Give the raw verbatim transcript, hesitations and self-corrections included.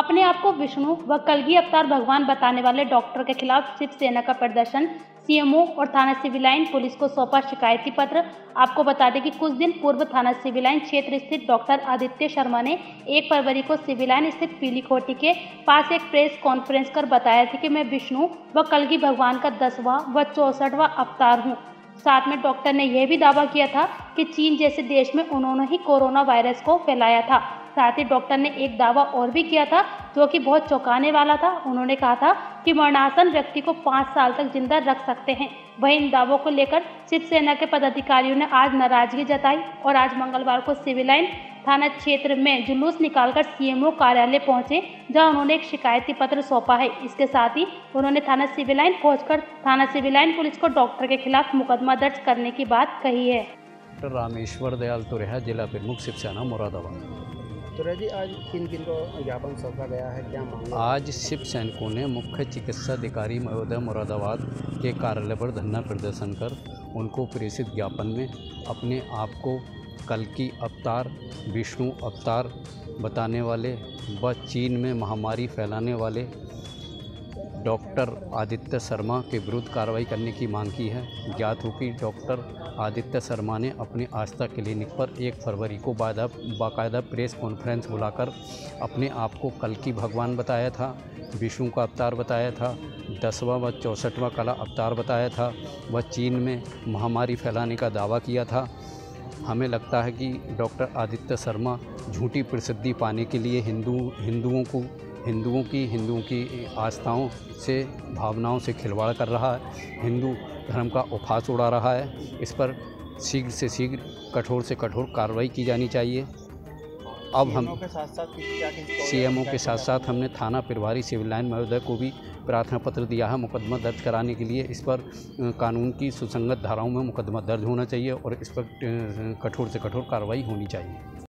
अपने आप को विष्णु व कल्कि अवतार भगवान बताने वाले डॉक्टर के खिलाफ शिवसेना का प्रदर्शन, सीएमओ और थाना सिविल लाइन पुलिस को सौंपा शिकायती पत्र। आपको बता दें कि कुछ दिन पूर्व थाना सिविल लाइन क्षेत्र स्थित डॉक्टर आदित्य शर्मा ने एक फरवरी को सिविल लाइन स्थित पीली कोठी के पास एक प्रेस कॉन्फ्रेंस कर बताया था कि मैं विष्णु व कल्कि भगवान का दसवां व चौसठवां अवतार हूँ। साथ में डॉक्टर ने यह भी दावा किया था कि चीन जैसे देश में उन्होंने ही कोरोना वायरस को फैलाया था। साथ ही डॉक्टर ने एक दावा और भी किया था जो कि बहुत चौंकाने वाला था। उन्होंने कहा था कि मरणासन व्यक्ति को पाँच साल तक जिंदा रख सकते हैं। वहीं इन दावों को लेकर शिवसेना के पदाधिकारियों ने आज नाराजगी जताई और आज मंगलवार को सिविल लाइन थाना क्षेत्र में जुलूस निकालकर सीएमओ कार्यालय पहुंचे, जहां उन्होंने एक शिकायती पत्र सौंपा है। इसके साथ ही उन्होंने थाना सिविल लाइन पहुंचकर थाना सिविल लाइन पुलिस को डॉक्टर के खिलाफ मुकदमा दर्ज करने की बात कही है। डॉक्टर रामेश्वर दयाल तुरेहा, जिला प्रमुख शिवसेना मुरादाबाद। तुरेहा जी, आज किन किन को ज्ञापन सौंपा गया है, क्या मामला? आज शिव सैनिकों ने मुख्य चिकित्सा अधिकारी महोदय मुरादाबाद के कार्यालय पर धरना प्रदर्शन कर उनको प्रेषित ज्ञापन में अपने आप को कल्कि अवतार, विष्णु अवतार बताने वाले व चीन में महामारी फैलाने वाले डॉक्टर आदित्य शर्मा के विरुद्ध कार्रवाई करने की मांग की है। ज्ञात हो कि डॉक्टर आदित्य शर्मा ने अपने आस्था क्लिनिक पर एक फरवरी को बाकायदा प्रेस कॉन्फ्रेंस बुलाकर अपने आप को कल्कि भगवान बताया था, विष्णु का अवतार बताया था, दसवां व चौसठवां कला अवतार बताया था, व चीन में महामारी फैलाने का दावा किया था। हमें लगता है कि डॉक्टर आदित्य शर्मा झूठी प्रसिद्धि पाने के लिए हिंदू हिंदुओं को हिंदुओं की हिंदुओं की आस्थाओं से, भावनाओं से खिलवाड़ कर रहा है, हिंदू धर्म का उपहास उड़ा रहा है। इस पर शीघ्र से शीघ्र कठोर से कठोर कार्रवाई की जानी चाहिए। अब हम सीएमओ के साथ साथ हमने थाना प्रभारी सिविल लाइन महोदय को भी प्रार्थना पत्र दिया है मुकदमा दर्ज कराने के लिए। इस पर कानून की सुसंगत धाराओं में मुकदमा दर्ज होना चाहिए और इस पर कठोर से कठोर कार्रवाई होनी चाहिए।